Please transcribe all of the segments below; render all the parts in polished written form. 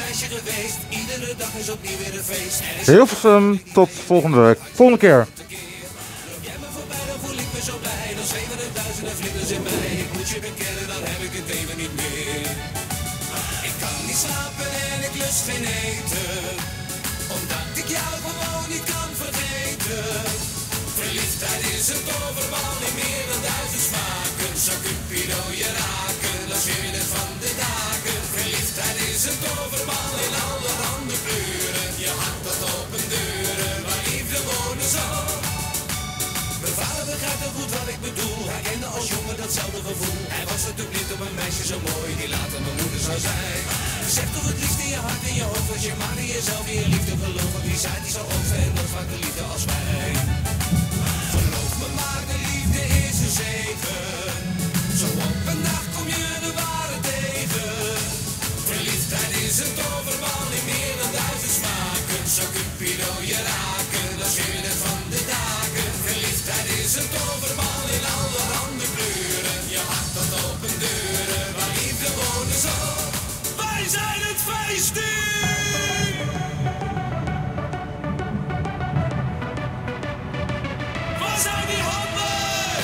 meisje geweest. Iedere dag is opnieuw weer een feest. Hilversum, tot volgende week. Volgende keer. Jij me voorbij, dan voel ik me zo blij. Dan zweven er duizenden vlinders in mij. Ik moet je bekennen, dan heb ik het even niet meer. Ik kan niet slapen en ik lust geen eten, omdat ik jou gewoon niet kan vergeten. Verliefdheid is een toverbal in meer dan 1000 smaken. Zou Cupido je raken, dan zweef je het van de daken. Verliefdheid is een toverbal in allerhande kleuren. Je hart tot open deuren, waar liefde wonen zal. Mijn vader begrijpt heel goed wat ik bedoel. Hij kende als jongen datzelfde gevoel. Hij was natuurlijk niet op een meisje zo mooi die later mijn moeder zou zijn. Zeg toch het liefst in je hart en je hoofd, als je maar in jezelf in je liefde gelooft. Want wie zei die zal oogsten en dat vaak de liefde als wij. Geloof me maar, de liefde is een zegen. Zo op een dag kom je de ware tegen. Verliefdheid is een toverbal in meer dan 1000 smaken. Zou Cupido je raken, dan zweef je het van de daken. Verliefdheid is een toverbal in allerhande kleuren. Je hart tot open deuren, waar liefde wonen zal. Wij zijn het feestteam! Waar zijn die handen?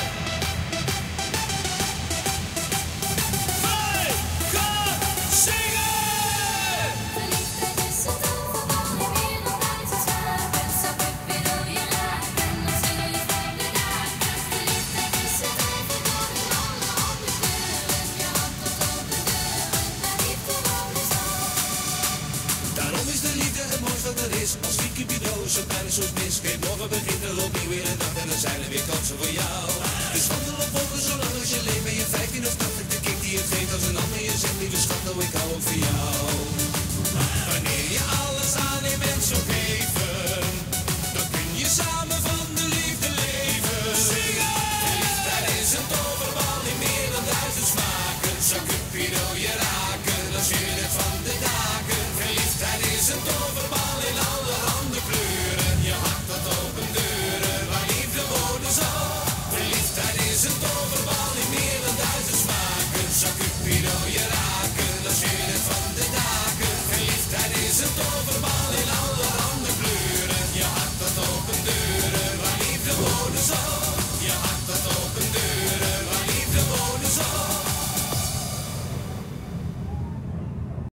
Wij gaan zingen! Verliefdheid is een toverbal in meer dan 1000 smaken. Zou Cupido je raken, dan zweef je van de daken. Verliefdheid is een toverbal in allerhande kleuren. Je hart tot open deuren, waar liefde wonen zal. Daarom is de liefde het mooiste wat er is. Als die Cupido zo klein is soms mis. Weet morgen begint er opnieuw weer een dag en dan zijn er weer kansen voor jou. Dus wandel op wolken zolang als je leeft. Ben je 15 of 80, de kick die het geeft. Als een ander je zegt, lieve schat, nou ik hou ook van jou. Wanneer je alles aanneemt en zo geven, dan kun je samen van de liefde leven. Zingen! Verliefdheid is een toverbal in meer dan 1000 smaken. Zou Cupido je raken, dan zweef je het van de daken. Verliefdheid is een toverbal in allerhande kleuren. Je hart tot open deuren, waar liefde wonen zal. Verliefdheid is een toverbal in meer dan 1000 smaken. Zou Cupido je raken, dan zweef je het van de daken. Verliefdheid is een toverbal.